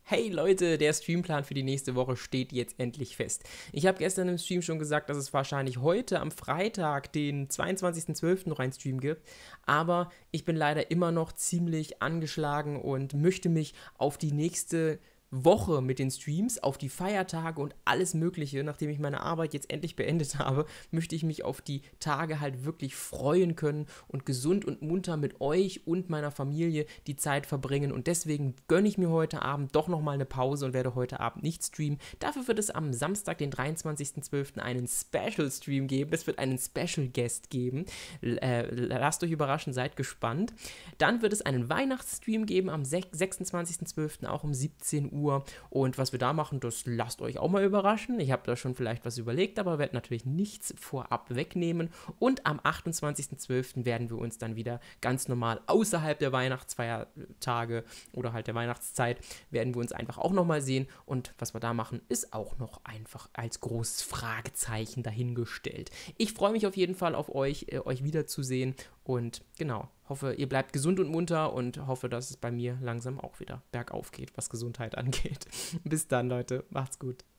Hey Leute, der Streamplan für die nächste Woche steht jetzt endlich fest. Ich habe gestern im Stream schon gesagt, dass es wahrscheinlich heute am Freitag, den 22.12. noch einen Stream gibt, aber ich bin leider immer noch ziemlich angeschlagen und möchte mich auf die nächste Woche mit den Streams, auf die Feiertage und alles Mögliche, nachdem ich meine Arbeit jetzt endlich beendet habe, möchte ich mich auf die Tage halt wirklich freuen können und gesund und munter mit euch und meiner Familie die Zeit verbringen, und deswegen gönne ich mir heute Abend doch nochmal eine Pause und werde heute Abend nicht streamen. Dafür wird es am Samstag, den 23.12. einen Special Stream geben. Es wird einen Special Guest geben. Lasst euch überraschen, seid gespannt. Dann wird es einen Weihnachtsstream geben am 26.12. auch um 17 Uhr. Und was wir da machen, das lasst euch auch mal überraschen. Ich habe da schon vielleicht was überlegt, aber werde natürlich nichts vorab wegnehmen. Und am 28.12. werden wir uns dann wieder ganz normal außerhalb der Weihnachtsfeiertage oder halt der Weihnachtszeit, werden wir uns einfach auch nochmal sehen. Und was wir da machen, ist auch noch einfach als großes Fragezeichen dahingestellt. Ich freue mich auf jeden Fall auf euch wiederzusehen. Und genau, hoffe, ihr bleibt gesund und munter und hoffe, dass es bei mir langsam auch wieder bergauf geht, was Gesundheit angeht. Bis dann, Leute. Macht's gut.